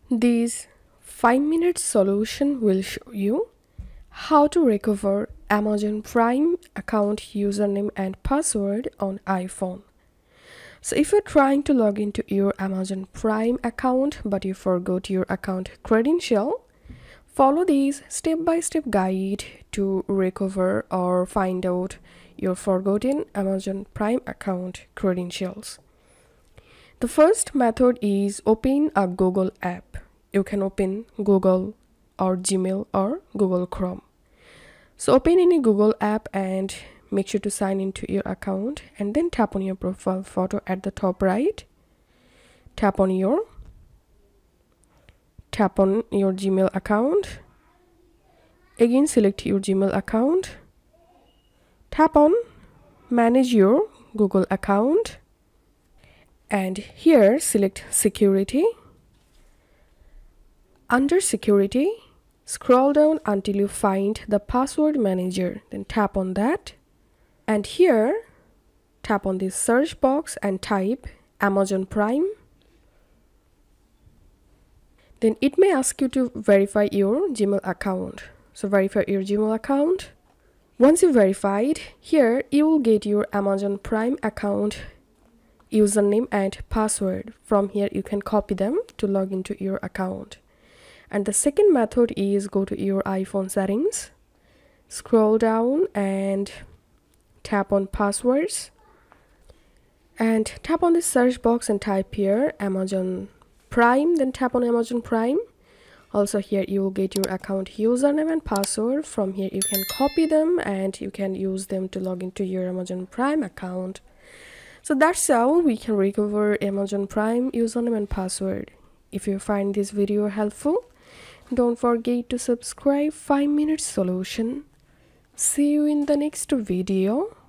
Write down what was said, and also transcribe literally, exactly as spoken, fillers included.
This five minute solution will show you how to recover Amazon Prime account username and password on iPhone. So if you're trying to log into your Amazon Prime account but you forgot your account credential, follow this step-by-step guide to recover or find out your forgotten Amazon Prime account credentials. The first method is open a Google app. You can open Google or Gmail or Google Chrome. So open any Google app and make sure to sign into your account and then tap on your profile photo at the top right. Tap on your tap on your Gmail account. Again select your Gmail account. Tap on manage your Google account. And here select security. Under security, scroll down until you find the password manager. Then tap on that. And here, tap on this search box and type Amazon Prime. Then it may ask you to verify your Gmail account. So verify your Gmail account. Once you verified, here you will get your Amazon Prime account username and password. From here you can copy them to log into your account. And the second method is go to your iPhone settings, scroll down and tap on passwords and tap on the search box and type here Amazon Prime. Then tap on Amazon Prime. Also here you will get your account username and password. From here you can copy them and you can use them to log into your Amazon Prime account. So that's how we can recover Amazon Prime username and password. If you find this video helpful, don't forget to subscribe five minute solution. See you in the next video.